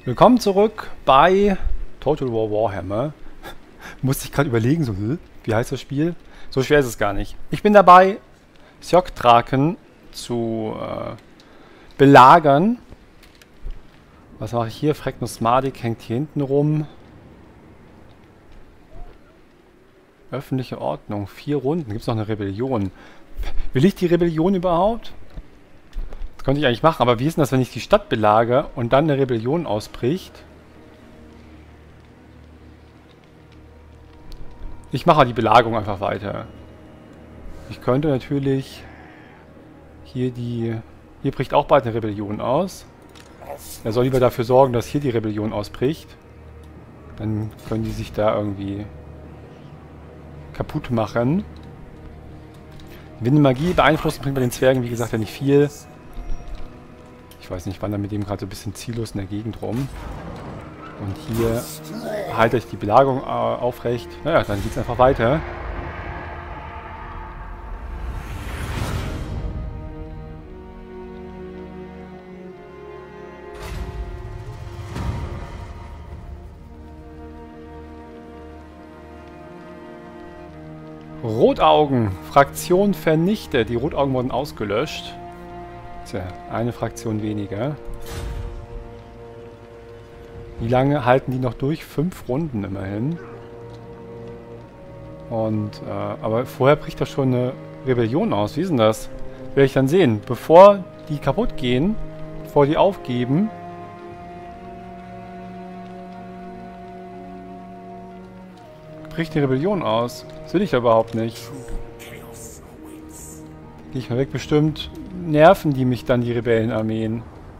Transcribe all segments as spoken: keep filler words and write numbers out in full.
Willkommen zurück bei Total War Warhammer. Musste ich gerade überlegen, so, wie heißt das Spiel? So schwer ist es gar nicht. Ich bin dabei, Sjok-Draken zu äh, belagern. Was mache ich hier? Freknus Mardik hängt hier hinten rum. Öffentliche Ordnung. Vier Runden. Gibt es noch eine Rebellion? Will ich die Rebellion überhaupt? Das könnte ich eigentlich machen, aber wie ist denn das, wenn ich die Stadt belagere und dann eine Rebellion ausbricht? Ich mache die Belagerung einfach weiter. Ich könnte natürlich hier die... Hier bricht auch bald eine Rebellion aus. Er soll lieber dafür sorgen, dass hier die Rebellion ausbricht. Dann können die sich da irgendwie kaputt machen. Winde Magie beeinflussen bringt bei den Zwergen, wie gesagt, ja nicht viel. Ich weiß nicht, wann er mit dem gerade so ein bisschen ziellos in der Gegend rum. Und hier halte ich die Belagerung äh, aufrecht. Naja, dann geht es einfach weiter. Rotaugen. Fraktion vernichtet. Die Rotaugen wurden ausgelöscht. Tja, eine Fraktion weniger. Wie lange halten die noch durch? Fünf Runden immerhin. Und, äh, aber vorher bricht da schon eine Rebellion aus. Wie ist denn das? Werde ich dann sehen. Bevor die kaputt gehen, bevor die aufgeben, bricht die Rebellion aus. Das will ich ja überhaupt nicht. Gehe ich mal weg. Bestimmt nerven die mich dann, die Rebellenarmeen.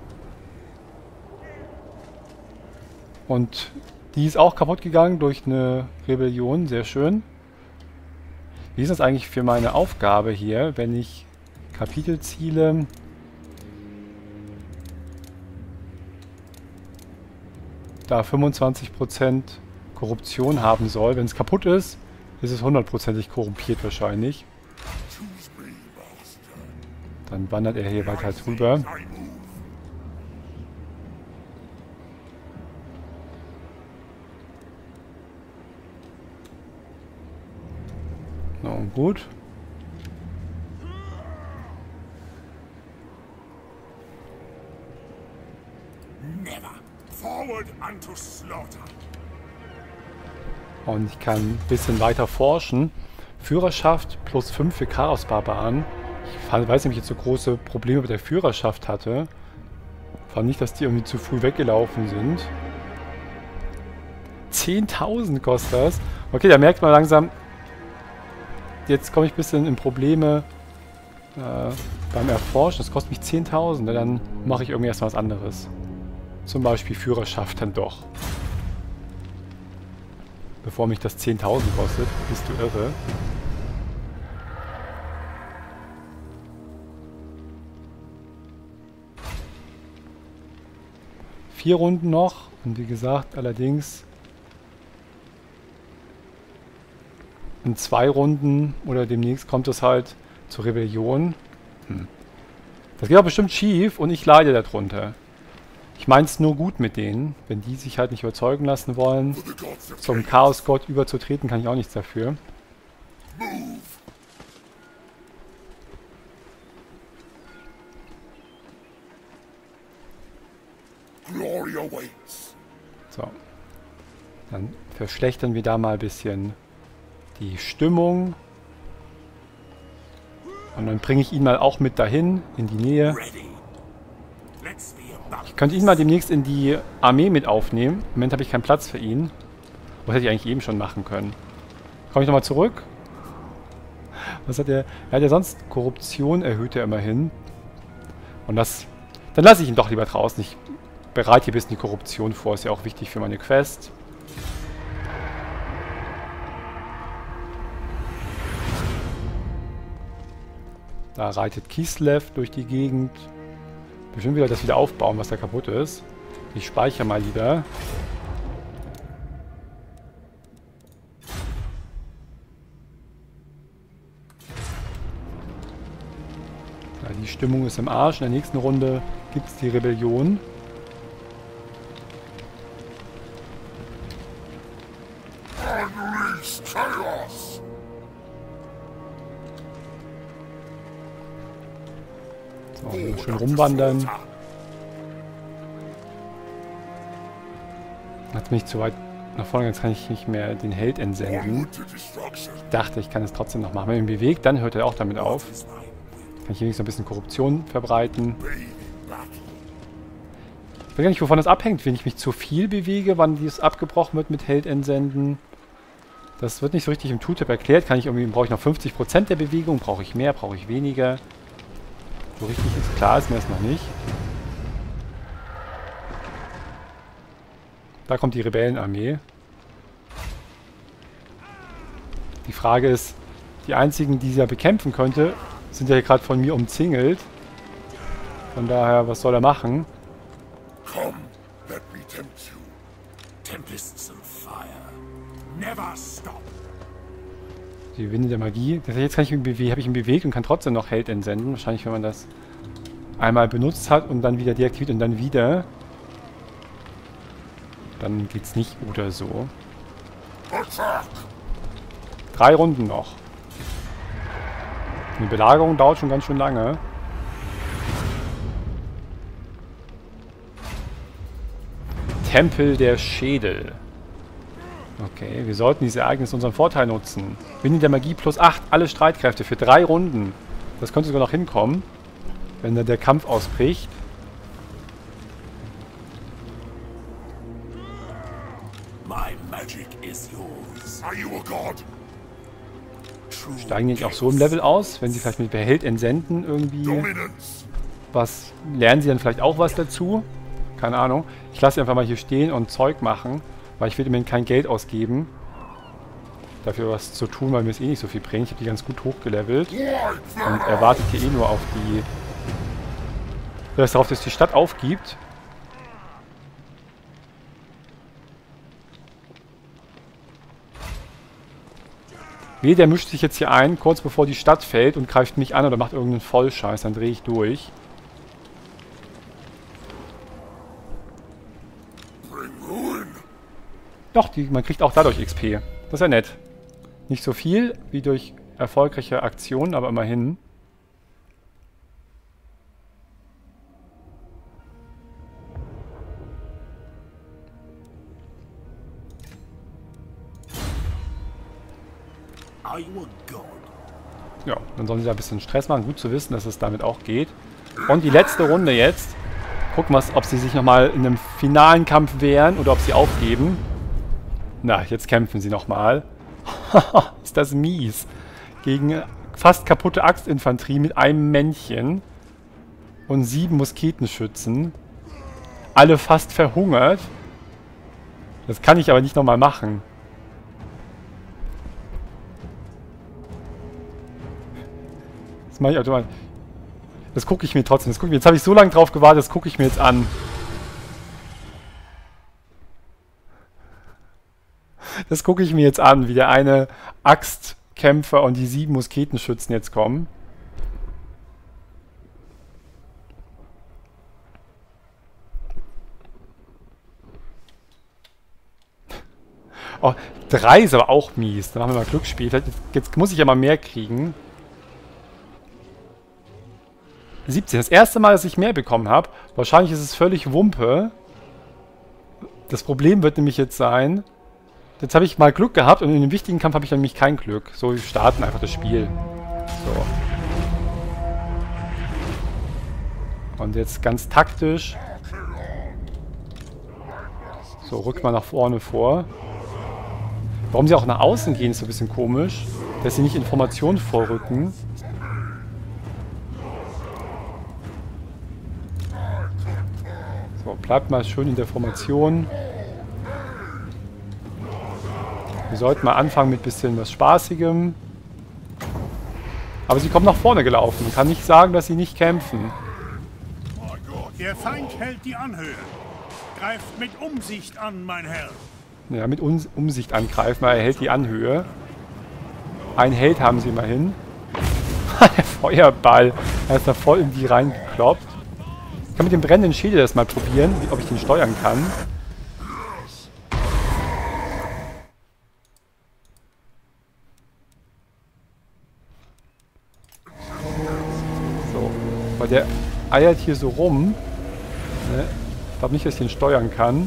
Und die ist auch kaputt gegangen durch eine Rebellion. Sehr schön. Wie ist das eigentlich für meine Aufgabe hier, wenn ich Kapitelziele... da fünfundzwanzig Prozent Korruption haben soll. Wenn es kaputt ist, ist es hundertprozentig korrumpiert wahrscheinlich. Dann wandert er hier weiter drüber. Na und gut. Und ich kann ein bisschen weiter forschen. Führerschaft plus fünf für Chaos-Barbaren. Ich weiß nicht, ob ich jetzt so große Probleme mit der Führerschaft hatte. Vor allem nicht, dass die irgendwie zu früh weggelaufen sind. zehntausend kostet das. Okay, da merkt man langsam, jetzt komme ich ein bisschen in Probleme äh, beim Erforschen. Das kostet mich zehntausend. Dann mache ich irgendwie erstmal was anderes. Zum Beispiel Führerschaft dann doch. Bevor mich das zehntausend kostet. Bist du irre? Vier Runden noch. Und wie gesagt, allerdings in zwei Runden oder demnächst kommt es halt zur Rebellion. Hm. Das geht auch bestimmt schief und ich leide darunter. Ich meine es nur gut mit denen. Wenn die sich halt nicht überzeugen lassen wollen, zum Chaosgott überzutreten, kann ich auch nichts dafür. So. Dann verschlechtern wir da mal ein bisschen die Stimmung. Und dann bringe ich ihn mal auch mit dahin, in die Nähe. Ich könnte ihn mal demnächst in die Armee mit aufnehmen. Im Moment habe ich keinen Platz für ihn. Was hätte ich eigentlich eben schon machen können. Komme ich nochmal zurück? Was hat er? Er hat ja sonst Korruption erhöht er immerhin. Und das... Dann lasse ich ihn doch lieber draußen. Ich bereite hier ein bisschen die Korruption vor. Ist ja auch wichtig für meine Quest. Da reitet Kislev durch die Gegend. Bestimmt wieder das wieder aufbauen, was da kaputt ist. Ich speichere mal lieber. Ja, die Stimmung ist im Arsch. In der nächsten Runde gibt es die Rebellion. So, schön rumwandern. Hat mich zu weit nach vorne, jetzt kann ich nicht mehr den Held entsenden. Ich dachte, ich kann es trotzdem noch machen. Wenn ich ihn bewegt, dann hört er auch damit auf. Kann ich hier nicht so ein bisschen Korruption verbreiten. Ich weiß gar nicht, wovon das abhängt. Wenn ich mich zu viel bewege, wann dies abgebrochen wird mit Held entsenden. Das wird nicht so richtig im Tooltip erklärt. Kann ich irgendwie, brauche ich noch fünfzig Prozent der Bewegung? Brauche ich mehr? Brauche ich weniger? So richtig ist klar, ist mir das noch nicht. Da kommt die Rebellenarmee. Die Frage ist, die einzigen, die sie ja bekämpfen könnte, sind ja gerade von mir umzingelt. Von daher, was soll er machen? Come, let me tempt you. Tempests of fire. Never stop. Die Winde der Magie. Jetzt kann ich ihn bewegen, habe ich ihn bewegt und kann trotzdem noch Held entsenden. Wahrscheinlich, wenn man das einmal benutzt hat und dann wieder deaktiviert und dann wieder. Dann geht's nicht oder so. Drei Runden noch. Die Belagerung dauert schon ganz schön lange. Tempel der Schädel. Okay, wir sollten dieses Ereignis unseren Vorteil nutzen. Winde der Magie plus acht, alle Streitkräfte für drei Runden. Das könnte sogar noch hinkommen, wenn da der Kampf ausbricht. Steigen die nicht auch so im Level aus, wenn sie vielleicht mit Held entsenden irgendwie was, lernen sie dann vielleicht auch was dazu? Keine Ahnung. Ich lasse sie einfach mal hier stehen und Zeug machen, weil ich will immerhin kein Geld ausgeben, dafür was zu tun, weil mir es eh nicht so viel bringt. Ich habe die ganz gut hochgelevelt und erwartet hier eh nur auf die, dass darauf, dass die Stadt aufgibt. Wehe, der mischt sich jetzt hier ein, kurz bevor die Stadt fällt und greift mich an oder macht irgendeinen Vollscheiß, dann drehe ich durch. Doch, die, man kriegt auch dadurch X P. Das ist ja nett. Nicht so viel wie durch erfolgreiche Aktionen, aber immerhin. Ja, dann sollen sie da ein bisschen Stress machen. Gut zu wissen, dass es damit auch geht. Und die letzte Runde jetzt. Gucken wir, ob sie sich nochmal in einem finalen Kampf wehren oder ob sie aufgeben. Na, jetzt kämpfen sie nochmal. Ist das mies. Gegen fast kaputte Axtinfanterie mit einem Männchen. Und sieben Musketenschützen. Alle fast verhungert. Das kann ich aber nicht nochmal machen. Das mache ich automatisch. Das gucke ich mir trotzdem. Das guck ich mir. Jetzt habe ich so lange drauf gewartet, das gucke ich mir jetzt an. Das gucke ich mir jetzt an, wie der eine Axtkämpfer und die sieben Musketenschützen jetzt kommen. Oh, drei ist aber auch mies. Dann machen wir mal Glücksspiel. Jetzt muss ich ja mal mehr kriegen. siebzehn. Das erste Mal, dass ich mehr bekommen habe. Wahrscheinlich ist es völlig Wumpe. Das Problem wird nämlich jetzt sein, jetzt habe ich mal Glück gehabt und in dem wichtigen Kampf habe ich nämlich kein Glück. So, wir starten einfach das Spiel. So. Und jetzt ganz taktisch. So, rückt mal nach vorne vor. Warum sie auch nach außen gehen, ist so ein bisschen komisch. Dass sie nicht Informationen vorrücken. So, bleibt mal schön in der Formation. Wir sollten mal anfangen mit ein bisschen was Spaßigem. Aber sie kommen nach vorne gelaufen. Man kann nicht sagen, dass sie nicht kämpfen. Der Feind hält die Anhöhe. Greift mit Umsicht an, mein Herr. Ja, mit Un Umsicht angreifen, weil er hält die Anhöhe. Ein Held haben sie immerhin. Der Feuerball. Er ist da voll in die reingekloppt. Ich kann mit dem brennenden Schädel das mal probieren, ob ich den steuern kann. Weil der eiert hier so rum. Ne? Ich glaube nicht, dass ich den steuern kann.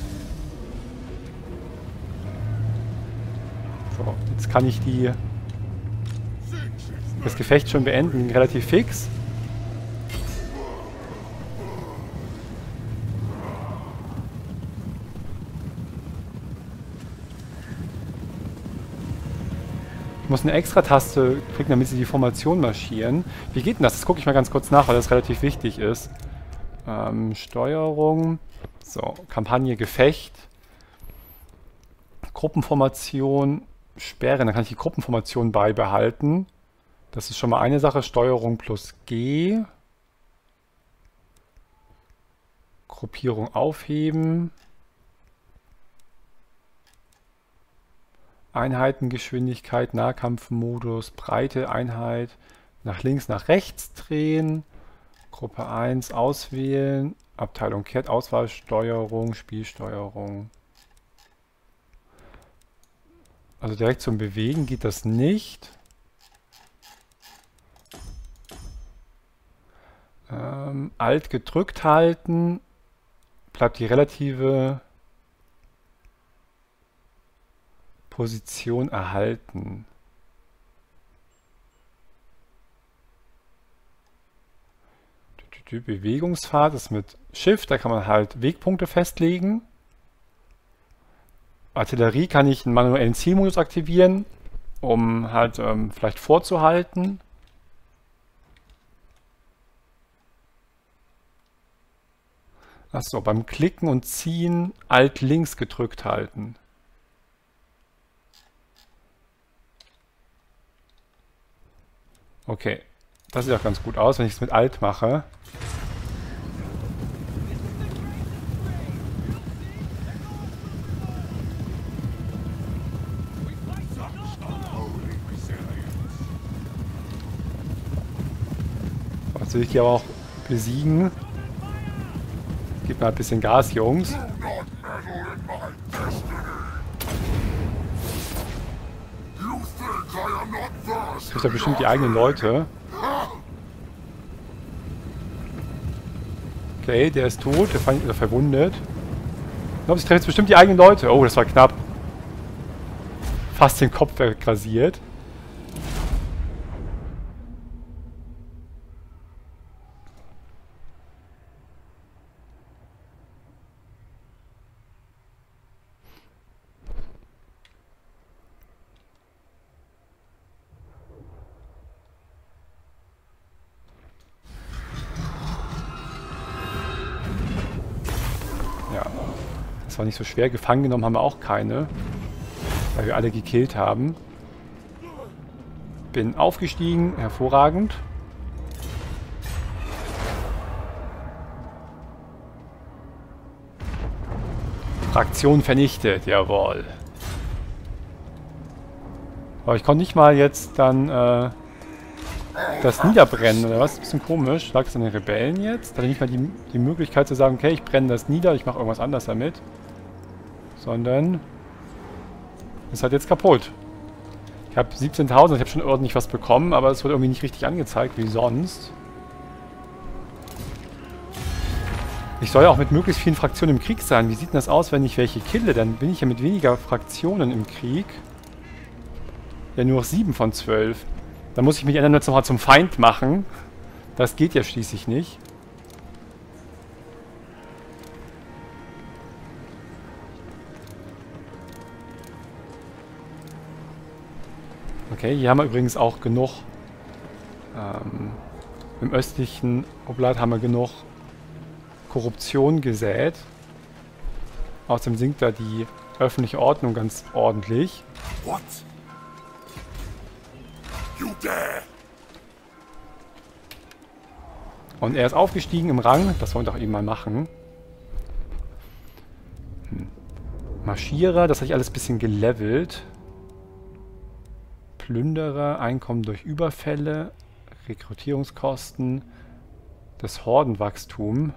So, jetzt kann ich die das Gefecht schon beenden, relativ fix. Ich muss eine Extra-Taste klicken, damit sie die Formation marschieren. Wie geht denn das? Das gucke ich mal ganz kurz nach, weil das relativ wichtig ist. Ähm, Steuerung. So, Kampagne Gefecht. Gruppenformation. Sperren. Dann kann ich die Gruppenformation beibehalten. Das ist schon mal eine Sache. Steuerung plus G. Gruppierung aufheben. Einheitengeschwindigkeit, Nahkampfmodus, Breite, Einheit, nach links, nach rechts drehen, Gruppe eins auswählen, Abteilung Kehrt, Auswahlsteuerung, Spielsteuerung. Also direkt zum Bewegen geht das nicht. Ähm, Alt gedrückt halten, bleibt die relative Position erhalten. Die Bewegungsfahrt ist mit Shift, da kann man halt Wegpunkte festlegen. Artillerie kann ich einen manuellen Zielmodus aktivieren, um halt ähm, vielleicht vorzuhalten. Achso, beim Klicken und Ziehen Alt links gedrückt halten. Okay, das sieht auch ganz gut aus, wenn ich es mit Alt mache. Jetzt will ich die aber auch besiegen. Gib mal ein bisschen Gas, Jungs. Das trifft ja bestimmt die eigenen Leute. Okay, der ist tot, der Feind ist verwundet. Ich glaube, ich treffe jetzt bestimmt die eigenen Leute. Oh, das war knapp. Fast den Kopf wegrasiert. Das war nicht so schwer. Gefangen genommen haben wir auch keine, weil wir alle gekillt haben. Bin aufgestiegen. Hervorragend. Fraktion vernichtet. Jawohl. Aber ich konnte nicht mal jetzt dann äh, das niederbrennen, oder was? Ein bisschen komisch. Lag es an den Rebellen jetzt? Da hatte ich nicht mal die, die Möglichkeit zu sagen, okay, ich brenne das nieder, ich mache irgendwas anderes damit. Sondern ist halt jetzt kaputt. Ich habe siebzehntausend, ich habe schon ordentlich was bekommen, aber es wird irgendwie nicht richtig angezeigt, wie sonst. Ich soll ja auch mit möglichst vielen Fraktionen im Krieg sein. Wie sieht denn das aus, wenn ich welche kille? Dann bin ich ja mit weniger Fraktionen im Krieg. Ja, nur noch sieben von zwölf. Dann muss ich mich ändern, jetzt nochmal zum Feind machen. Das geht ja schließlich nicht. Okay, hier haben wir übrigens auch genug. Ähm, Im östlichen Oblat haben wir genug Korruption gesät. Außerdem sinkt da die öffentliche Ordnung ganz ordentlich. What? You dare? Und er ist aufgestiegen im Rang. Das wollen wir doch eben mal machen. Hm. Marschierer, das habe ich alles ein bisschen gelevelt. Plünderer, Einkommen durch Überfälle, Rekrutierungskosten, das Hordenwachstum.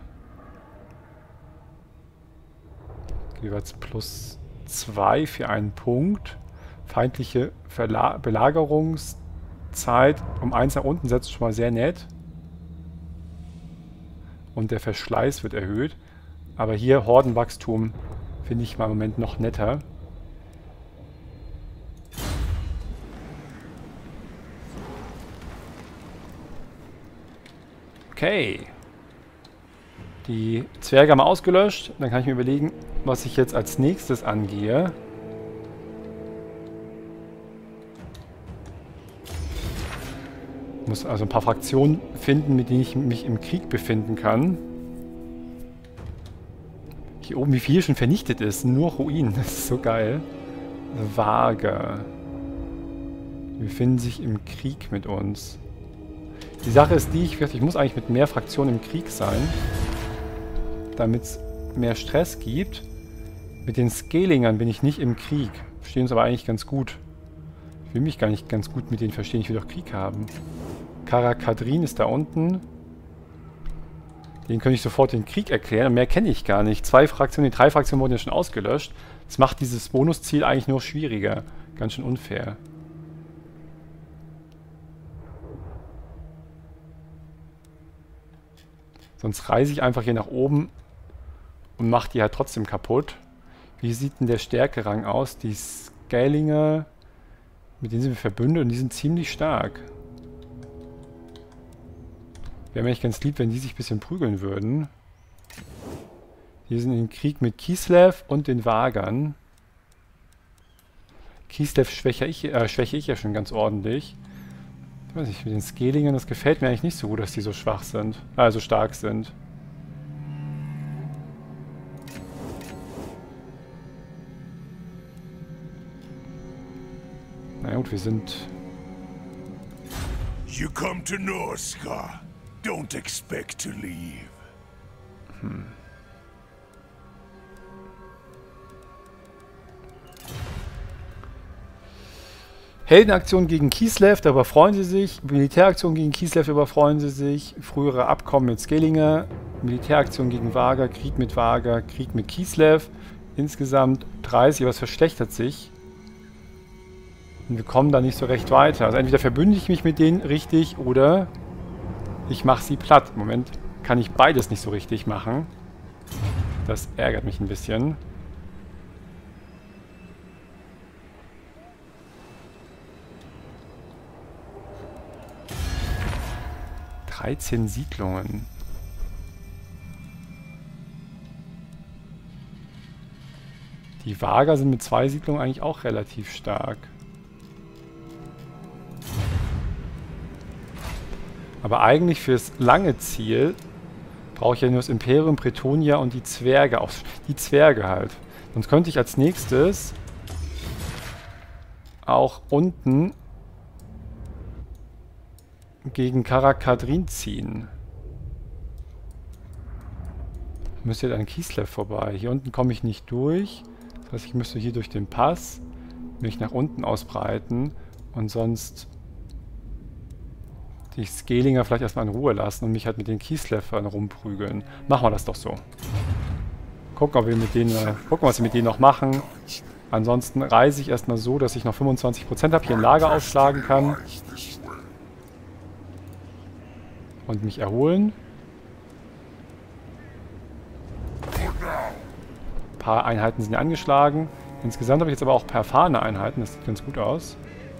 Jeweils plus zwei für einen Punkt. Feindliche Verla Belagerungszeit um eins nach unten setzt schon mal sehr nett. und der Verschleiß wird erhöht. Aber hier Hordenwachstum finde ich mal im Moment noch netter. Okay. Die Zwerge haben wir ausgelöscht. Dann kann ich mir überlegen, was ich jetzt als nächstes angehe. Ich muss also ein paar Fraktionen finden, mit denen ich mich im Krieg befinden kann. Hier oben, wie viel schon vernichtet ist. Nur Ruinen. Das ist so geil. Vage. Die befinden sich im Krieg mit uns. Die Sache ist die, ich, ich muss eigentlich mit mehr Fraktionen im Krieg sein, damit es mehr Stress gibt. Mit den Scalingern bin ich nicht im Krieg. Verstehen uns aber eigentlich ganz gut. Ich will mich gar nicht ganz gut mit denen verstehen, ich will doch Krieg haben. Karakadrin ist da unten. Den könnte ich sofort den Krieg erklären. Mehr kenne ich gar nicht. Zwei Fraktionen, die drei Fraktionen wurden ja schon ausgelöscht. Das macht dieses Bonusziel eigentlich nur schwieriger. Ganz schön unfair. Sonst reise ich einfach hier nach oben und mache die halt trotzdem kaputt. Wie sieht denn der Stärkerang aus? Die Scalinger, mit denen sind wir verbündet und die sind ziemlich stark. Wäre mir echt ganz lieb, wenn die sich ein bisschen prügeln würden. Die sind im Krieg mit Kislev und den Vagern. Kislev schwäche ich, äh, schwäche ich ja schon ganz ordentlich. Ich weiß nicht, mit den Scalingern, das gefällt mir eigentlich nicht so gut, dass die so schwach sind. Also stark sind. Na gut, wir sind... You come to Norsca. Don't expect to leave. Hm. Heldenaktion gegen Kislev, darüber freuen sie sich. Militäraktion gegen Kislev, darüber freuen sie sich. Frühere Abkommen mit Scalinger. Militäraktion gegen Vaga, Krieg mit Vaga, Krieg mit Kislev. Insgesamt dreißig, aber es verschlechtert sich. Und wir kommen da nicht so recht weiter. Also entweder verbünde ich mich mit denen richtig oder ich mache sie platt. Im Moment kann ich beides nicht so richtig machen. Das ärgert mich ein bisschen. dreizehn Siedlungen. Die Vaga sind mit zwei Siedlungen eigentlich auch relativ stark. Aber eigentlich fürs lange Ziel brauche ich ja nur das Imperium, Pretonia und die Zwerge. Auch die Zwerge halt. Sonst könnte ich als nächstes auch unten gegen Karakadrin ziehen. Ich müsste jetzt an Kislev vorbei. Hier unten komme ich nicht durch. Das heißt, ich müsste hier durch den Pass mich nach unten ausbreiten und sonst die Scalinger vielleicht erstmal in Ruhe lassen und mich halt mit den Kislevern rumprügeln. Machen wir das doch so. Gucken, ob wir mit denen, äh, gucken, was wir mit denen noch machen. Ansonsten reise ich erstmal so, dass ich noch fünfundzwanzig Prozent habe, hier ein Lager aufschlagen kann. Und mich erholen. Ein paar Einheiten sind angeschlagen. Insgesamt habe ich jetzt aber auch ein paar erfahrene Einheiten. Das sieht ganz gut aus.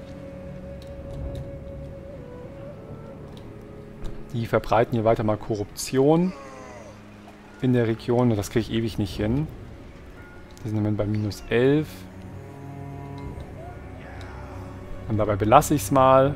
Die verbreiten hier weiter mal Korruption in der Region. Das kriege ich ewig nicht hin. Wir sind im Moment bei minus elf. Und dabei belasse ich es mal.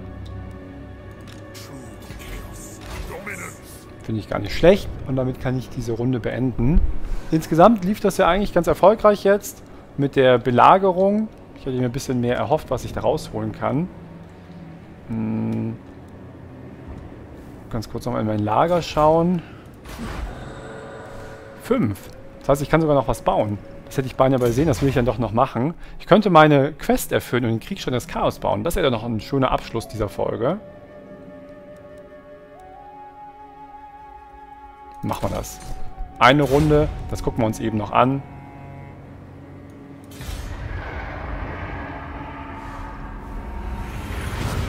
Finde ich gar nicht schlecht. Und damit kann ich diese Runde beenden. Insgesamt lief das ja eigentlich ganz erfolgreich jetzt mit der Belagerung. Ich hatte mir ein bisschen mehr erhofft, was ich da rausholen kann. Hm. Ganz kurz nochmal in mein Lager schauen. Fünf. Das heißt, ich kann sogar noch was bauen. Das hätte ich beinahe übersehen, das will ich dann doch noch machen. Ich könnte meine Quest erfüllen und den Kriegsstand des Chaos bauen. Das wäre dann noch ein schöner Abschluss dieser Folge. Machen wir das. Eine Runde, das gucken wir uns eben noch an.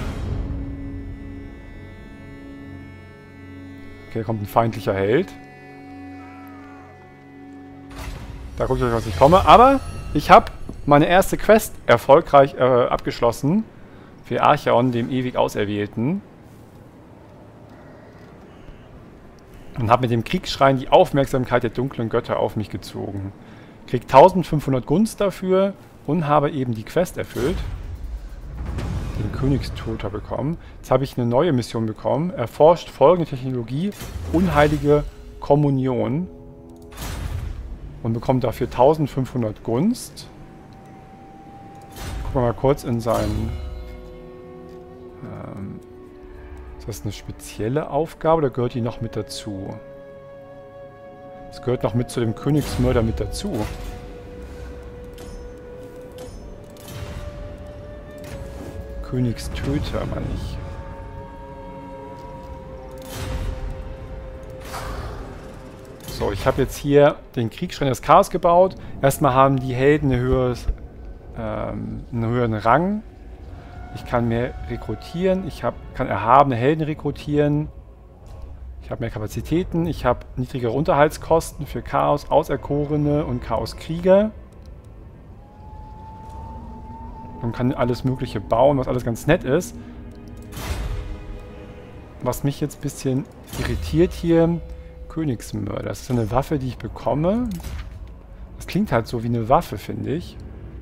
Okay, da kommt ein feindlicher Held. Da gucke ich euch, was ich komme. Aber ich habe meine erste Quest erfolgreich äh, abgeschlossen. Für Archaon, dem ewig Auserwählten. Und habe mit dem Kriegsschrein die Aufmerksamkeit der dunklen Götter auf mich gezogen. Krieg eintausendfünfhundert Gunst dafür und habe eben die Quest erfüllt. Den Königstoter bekommen. Jetzt habe ich eine neue Mission bekommen. Erforscht folgende Technologie, unheilige Kommunion. Und bekommt dafür eintausendfünfhundert Gunst. Gucken wir mal kurz in seinen... Ähm, ist das eine spezielle Aufgabe oder gehört die noch mit dazu? Das gehört noch mit zu dem Königsmörder mit dazu. Königstöter, meine ich. So, ich habe jetzt hier den Kriegsschrein des Chaos gebaut. Erstmal haben die Helden eine höheres, ähm, einen höheren Rang. Ich kann mehr rekrutieren. Ich hab, kann erhabene Helden rekrutieren. Ich habe mehr Kapazitäten. Ich habe niedrigere Unterhaltskosten für Chaos, Auserkorene und Chaoskrieger. Man kann alles Mögliche bauen, was alles ganz nett ist. Was mich jetzt ein bisschen irritiert hier, Königsmörder. Das ist eine Waffe, die ich bekomme. Das klingt halt so wie eine Waffe, finde ich.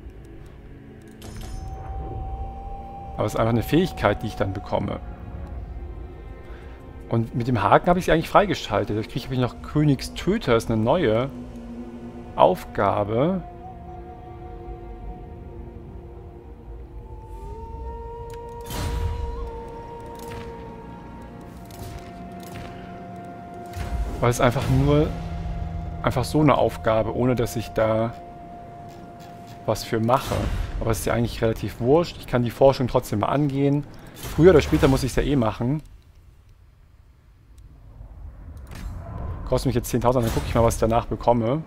Aber es ist einfach eine Fähigkeit, die ich dann bekomme. Und mit dem Haken habe ich sie eigentlich freigeschaltet. Ich kriege noch Königstöter, das ist eine neue Aufgabe. Weil es einfach nur einfach so eine Aufgabe, ohne dass ich da was für mache. Aber es ist ja eigentlich relativ wurscht. Ich kann die Forschung trotzdem mal angehen. Früher oder später muss ich es ja eh machen. Kostet mich jetzt zehntausend, dann gucke ich mal, was ich danach bekomme.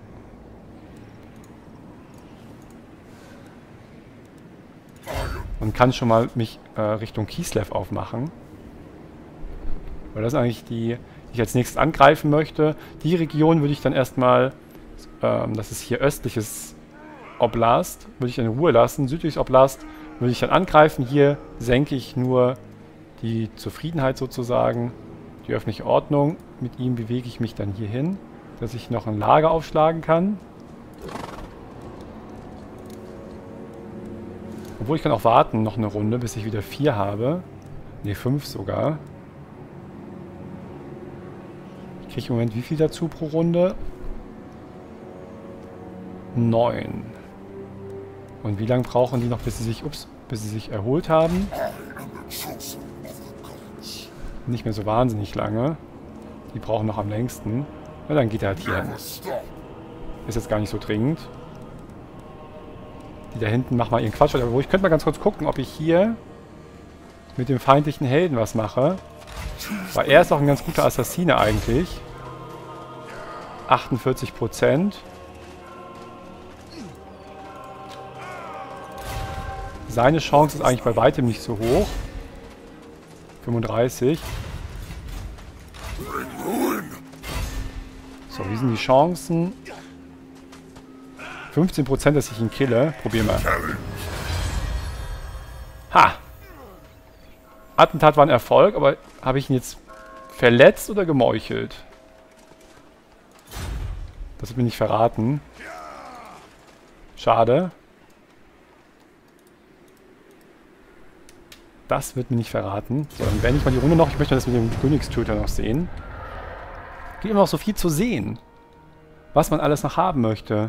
Und kann schon mal mich äh, Richtung Kislev aufmachen. Weil das ist eigentlich die... ich als nächstes angreifen möchte. Die Region würde ich dann erstmal, ähm, das ist hier östliches Oblast, würde ich in Ruhe lassen. Südliches Oblast würde ich dann angreifen. Hier senke ich nur die Zufriedenheit sozusagen, die öffentliche Ordnung. Mit ihm bewege ich mich dann hier hin, dass ich noch ein Lager aufschlagen kann. Obwohl ich kann auch warten noch eine Runde, bis ich wieder vier habe. Ne, fünf sogar. Kriege ich im Moment wie viel dazu pro Runde? Neun. Und wie lange brauchen die noch, bis sie sich, ups, bis sie sich erholt haben? Nicht mehr so wahnsinnig lange. Die brauchen noch am längsten. Na, dann geht er halt hier hin. Ist jetzt gar nicht so dringend. Die da hinten machen mal ihren Quatsch. Aber ich könnte mal ganz kurz gucken, ob ich hier mit dem feindlichen Helden was mache. Weil er ist auch ein ganz guter Assassine eigentlich. achtundvierzig Prozent. Seine Chance ist eigentlich bei weitem nicht so hoch. fünfunddreißig. So, wie sind die Chancen? fünfzehn Prozent, dass ich ihn kille. Probieren wir. Ha! Attentat war ein Erfolg, aber habe ich ihn jetzt verletzt oder gemeuchelt? Das wird mir nicht verraten. Schade. Das wird mir nicht verraten. So, dann beende ich mal die Runde noch. Ich möchte das mit dem Königstöter noch sehen. Gibt immer noch so viel zu sehen. Was man alles noch haben möchte.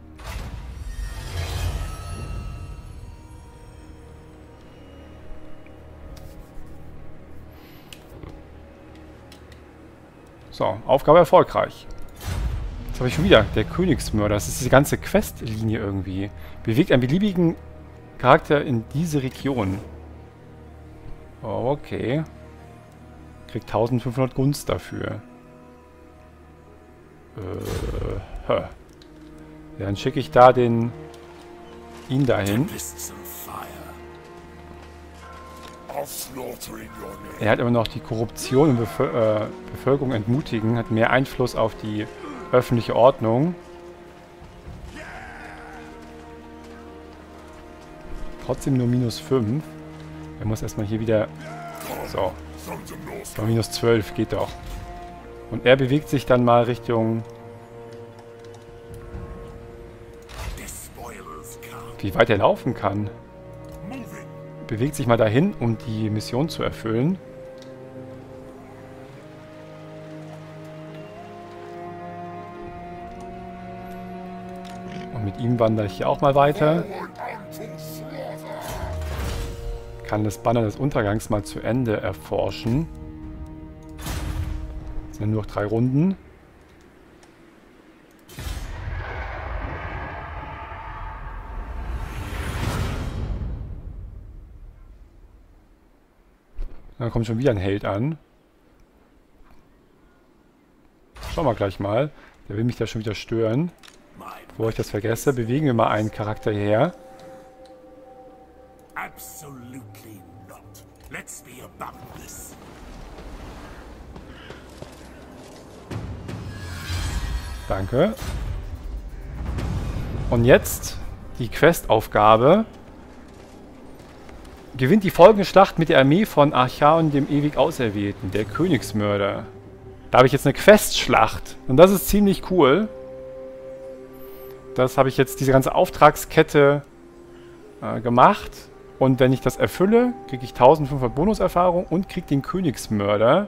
So, Aufgabe erfolgreich. Jetzt habe ich schon wieder der Königsmörder. Das ist diese ganze Questlinie irgendwie. Bewegt einen beliebigen Charakter in diese Region. Okay. Kriegt eintausendfünfhundert Gunst dafür. Äh, hä. Ja, dann schicke ich da den... ihn dahin. Er hat immer noch die Korruption und Bevö äh, Bevölkerung entmutigen, hat mehr Einfluss auf die öffentliche Ordnung. Trotzdem nur minus fünf. Er muss erstmal hier wieder... So. So, minus zwölf geht doch. Und er bewegt sich dann mal Richtung... Wie weit er laufen kann. Bewegt sich mal dahin, um die Mission zu erfüllen. Und mit ihm wandere ich hier auch mal weiter. Kann das Banner des Untergangs mal zu Ende erforschen. Das sind nur noch drei Runden. Dann kommt schon wieder ein Held an. Schauen wir gleich mal. Der will mich da schon wieder stören. Bevor ich das vergesse, bewegen wir mal einen Charakter hierher. Absolutely not. Let's be above this. Danke. Und jetzt die Questaufgabe. Gewinnt die folgende Schlacht mit der Armee von Archaon, dem ewig Auserwählten, der Königsmörder. Da habe ich jetzt eine Questschlacht. Und das ist ziemlich cool. Das habe ich jetzt, diese ganze Auftragskette äh, gemacht. Und wenn ich das erfülle, kriege ich eintausendfünfhundert Bonuserfahrung und kriege den Königsmörder.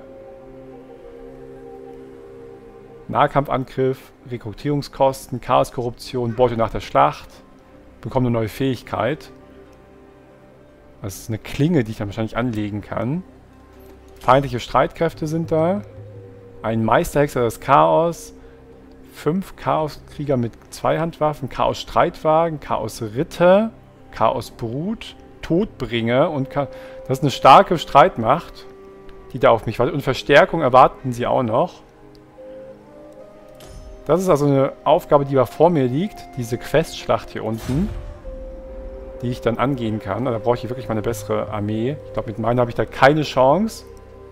Nahkampfangriff, Rekrutierungskosten, Chaoskorruption, Beute nach der Schlacht. Bekomme eine neue Fähigkeit. Das ist eine Klinge, die ich dann wahrscheinlich anlegen kann. Feindliche Streitkräfte sind da. Ein Meisterhexer des Chaos. Fünf Chaoskrieger mit Zweihandwaffen. Chaos-Streitwagen. Chaos-Ritter. Chaos-Brut. Todbringer. Und Cha das ist eine starke Streitmacht, die da auf mich wartet. Und Verstärkung erwarten sie auch noch. Das ist also eine Aufgabe, die da vor mir liegt. Diese Questschlacht hier unten. Die ich dann angehen kann. Da brauche ich wirklich mal eine bessere Armee. Ich glaube, mit meiner habe ich da keine Chance.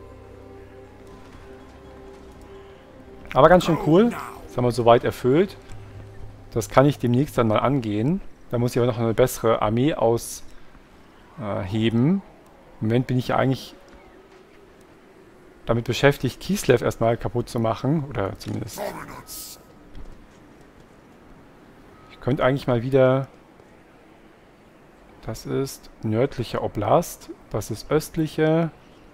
Aber ganz schön cool. Das haben wir soweit erfüllt. Das kann ich demnächst dann mal angehen. Da muss ich aber noch eine bessere Armee ausheben. Im Moment bin ich ja eigentlich damit beschäftigt, Kislev erstmal kaputt zu machen. Oder zumindest. Ich könnte eigentlich mal wieder... Das ist nördliche Oblast. Das ist östliche.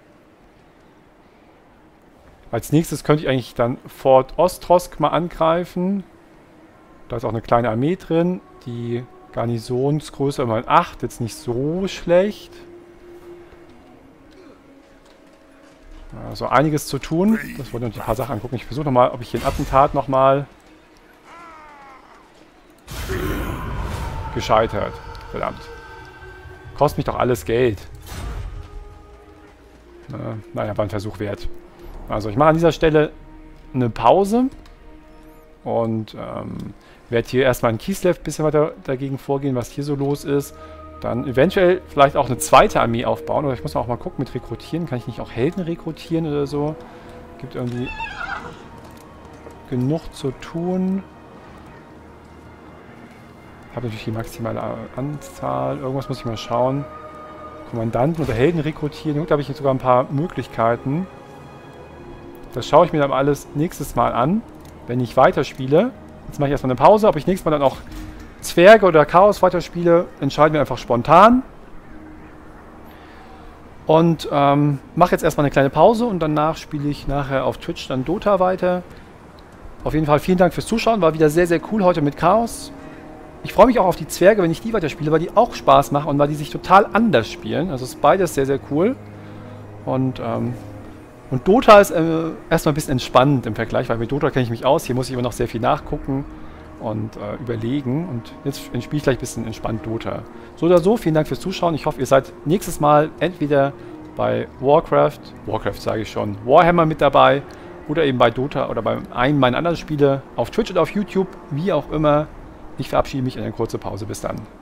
Als nächstes könnte ich eigentlich dann Fort Ostrosk mal angreifen. Da ist auch eine kleine Armee drin. Die Garnisonsgröße mal acht. Jetzt nicht so schlecht. Also einiges zu tun. Das wollte ich uns ein paar Sachen angucken. Ich versuche nochmal, ob ich hier ein Attentat nochmal... Gescheitert. Verdammt. Kostet mich doch alles Geld. Na, naja, war ein Versuch wert. Also ich mache an dieser Stelle eine Pause. Und ähm, werde hier erstmal in Kislev ein bisschen weiter dagegen vorgehen, was hier so los ist. Dann eventuell vielleicht auch eine zweite Armee aufbauen. Oder ich muss auch mal gucken mit Rekrutieren. Kann ich nicht auch Helden rekrutieren oder so? Gibt irgendwie genug zu tun. Ich habe natürlich die maximale Anzahl. Irgendwas muss ich mal schauen. Kommandanten oder Helden rekrutieren. Da habe ich jetzt sogar ein paar Möglichkeiten. Das schaue ich mir dann alles nächstes Mal an, wenn ich weiterspiele. Jetzt mache ich erstmal eine Pause. Ob ich nächstes Mal dann auch Zwerge oder Chaos weiterspiele, entscheiden wir einfach spontan. Und ähm, mache jetzt erstmal eine kleine Pause und danach spiele ich nachher auf Twitch dann Dota weiter. Auf jeden Fall vielen Dank fürs Zuschauen. War wieder sehr, sehr cool heute mit Chaos. Ich freue mich auch auf die Zwerge, wenn ich die weiterspiele, weil die auch Spaß machen und weil die sich total anders spielen. Also ist beides sehr, sehr cool. Und, ähm, und Dota ist äh, erstmal ein bisschen entspannend im Vergleich, weil mit Dota kenne ich mich aus. Hier muss ich immer noch sehr viel nachgucken und äh, überlegen. Und jetzt spiele ich gleich ein bisschen entspannt Dota. So oder so, vielen Dank fürs Zuschauen. Ich hoffe, ihr seid nächstes Mal entweder bei Warcraft, Warcraft sage ich schon, Warhammer mit dabei oder eben bei Dota oder bei einem meiner anderen Spiele auf Twitch oder auf YouTube, wie auch immer. Ich verabschiede mich in eine kurze Pause. Bis dann.